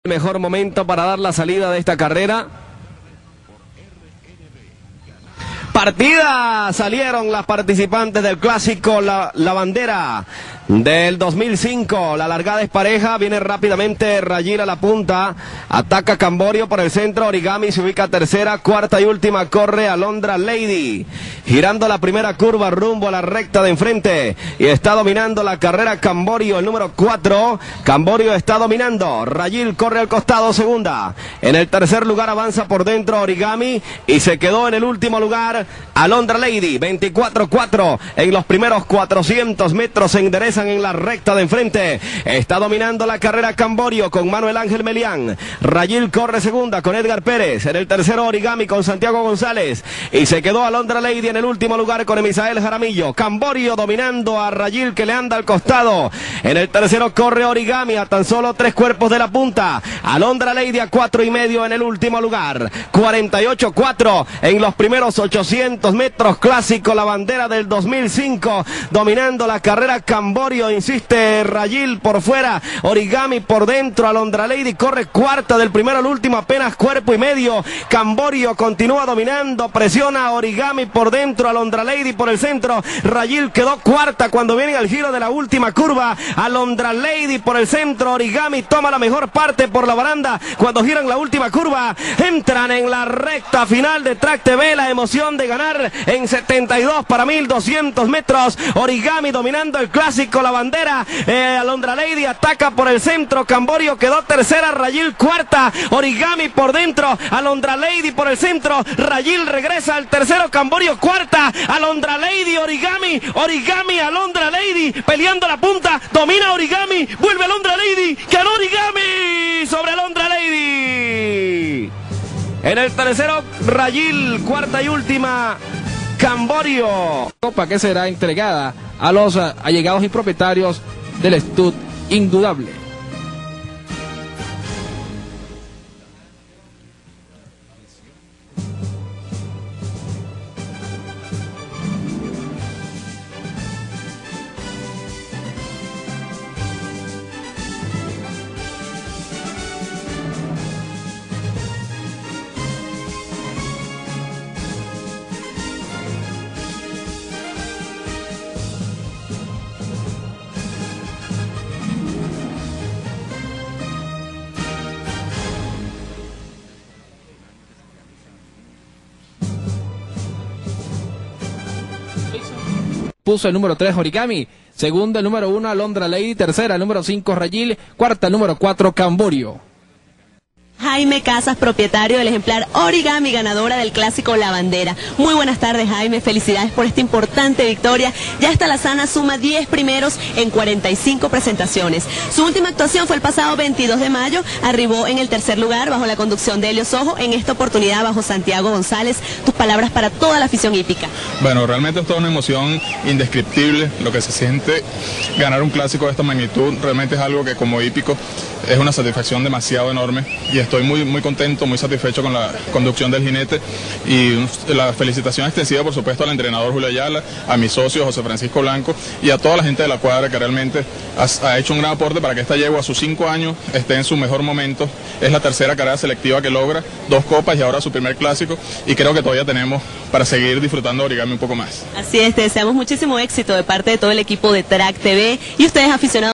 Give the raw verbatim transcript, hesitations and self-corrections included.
Mejor momento para dar la salida de esta carrera. Partida, salieron las participantes del clásico La, la Bandera del dos mil cinco. La largada es pareja, viene rápidamente Rayil a la punta, ataca Camborio por el centro, Origami se ubica tercera, cuarta y última corre Alondra Lady, girando la primera curva rumbo a la recta de enfrente, y está dominando la carrera Camborio, el número cuatro. Camborio está dominando, Rayil corre al costado, segunda. En el tercer lugar avanza por dentro Origami y se quedó en el último lugar Alondra Lady, veinticuatro cuatro. En los primeros cuatrocientos metros se enderezan en la recta de enfrente. Está dominando la carrera Camborio con Manuel Ángel Melián. Rayil corre segunda con Edgar Pérez. En el tercero Origami con Santiago González. Y se quedó Alondra Lady en el último lugar con Emisael Jaramillo. Camborio dominando a Rayil, que le anda al costado. En el tercero corre Origami a tan solo tres cuerpos de la punta. Alondra Lady a cuatro y medio en el último lugar. cuarenta y ocho cuatro en los primeros ochocientos metros. Clásico La Bandera del dos mil cinco. Dominando la carrera Camborio, insiste Rayil por fuera, Origami por dentro, Alondra Lady corre cuarta del primero al último, apenas cuerpo y medio. Camborio continúa dominando, presiona a Origami por dentro, Alondra Lady por el centro. Rayil quedó cuarta cuando viene al giro de la última curva. Alondra Lady por el centro, Origami toma la mejor parte por la baranda cuando giran la última curva. Entran en la recta final de Track T V, la emoción de ganar en setenta y dos para mil doscientos metros. Origami dominando el clásico La Bandera. eh, Alondra Lady ataca por el centro, Camborio quedó tercera, Rayil cuarta, Origami por dentro, Alondra Lady por el centro, Rayil regresa al tercero, Camborio cuarta, Alondra Lady, Origami, Origami, Alondra Lady peleando la punta, domina Origami, vuelve Alondra Lady, ganó Origami sobre Alondra Lady. En el tercero Rayil, cuarta y última Camborio. Copa que será entregada a los uh, allegados y propietarios del Stud Indudable. Puso el número tres Origami, segundo el número uno Alondra Lady, tercera el número cinco Rayil, cuarta el número cuatro Camborio. Jaime Casas, propietario del ejemplar Origami, ganadora del clásico La Bandera. Muy buenas tardes, Jaime, felicidades por esta importante victoria. Ya esta Lazana suma diez primeros en cuarenta y cinco presentaciones. Su última actuación fue el pasado veintidós de mayo, arribó en el tercer lugar bajo la conducción de Helio Sojo, en esta oportunidad bajo Santiago González. Tus palabras para toda la afición hípica. Bueno, realmente es toda una emoción indescriptible lo que se siente ganar un clásico de esta magnitud. Realmente es algo que como hípico es una satisfacción demasiado enorme y estoy muy, muy contento, muy satisfecho con la conducción del jinete, y la felicitación extensiva por supuesto al entrenador Julio Ayala, a mi socio José Francisco Blanco y a toda la gente de la cuadra que realmente ha, ha hecho un gran aporte para que esta yegua a sus cinco años esté en su mejor momento. Es la tercera carrera selectiva que logra, dos copas y ahora su primer clásico, y creo que todavía tenemos para seguir disfrutando de Origami un poco más. Así es, te deseamos muchísimo éxito de parte de todo el equipo de Track T V y ustedes aficionados.